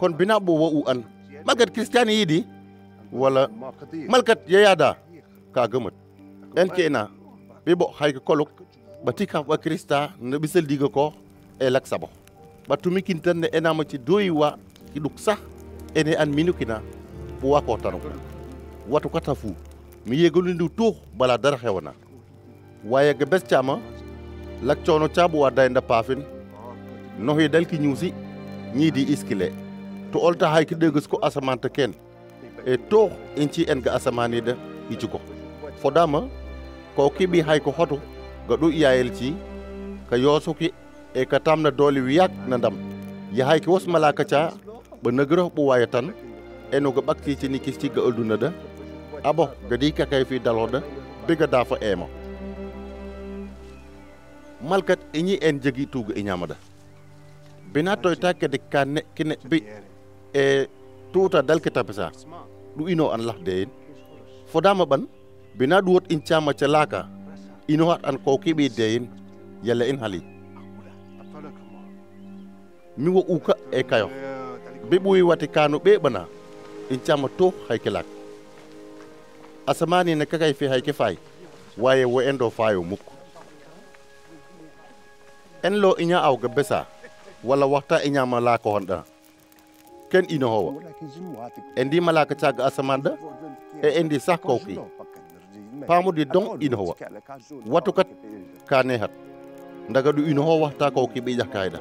kon bina bo wa u an magat kristiyani yidi wala malkat yayada ka gamat en kena be bo hay ko koluk batika wa krista ne bisel diga ko e lak sabo batumi kintan ne enama ci doywa ki duk sax ene an minukina bu wa ko tanu watu kata fu mi yegolu ndu to bala dara xewana waye ga bes chama lak coono caabu wa day nda pafin no hi dal ki ñuusi ñi di iskile to olta hay ki degus ko asamanta ken e to inci en ga asamani da ici ko fodama ko kibi hay ko hoto ga du iyayel ci ka yosuki e ka tamna doli wiyak na ndam ya hay ki was malaka ca ba negro bu waye tan eno ga bakki ci ni kis ci ga alduna da abo ga di ka kay fi daloda biga dafa emo malkat iñi en jegi tuga iñamada bina toy takke de kanne kine bi e tuta dal kitapesa du ino an lah dein fodama ban bina duot in chama chalaka ino hat an ko kibi dein yalla in hali mi wo uka e kayo be buyi wati kanu be bana in chama to haykelak asamani ne kakay fi hayke fay waye wo endo fayo muk en lo inya aw ga besa wala waxta inya mala ko honda ken ino howa endi malaka caga asamanda e endi sax ko ki pamudi don ino howa watu kat kane hat ndaga du ino howa ta ko ki bi jakayda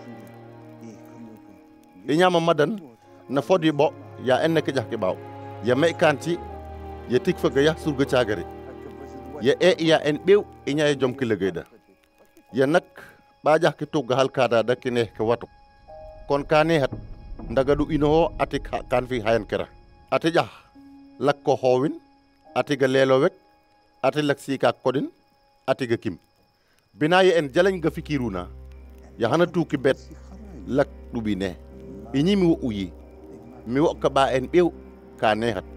inya madan na fodi bo ya en ke jakki baw ya me kanti ya tik fa ga ya surga cagari ya ya en bew inya jom ki legeyda ya nak ba jax ki tugga halkada da ki ne ke watu kon kane hat ndaga du ino ati kan fi hayan kera ati jax lak ko howin ati ga lelo wek ati lak sika kodin ati ga kim bina ye en jalañ ga fikiruna ya hana tuki bet lak du bi ne iñi mi wo uyi mi wo ka ba en bew kane hat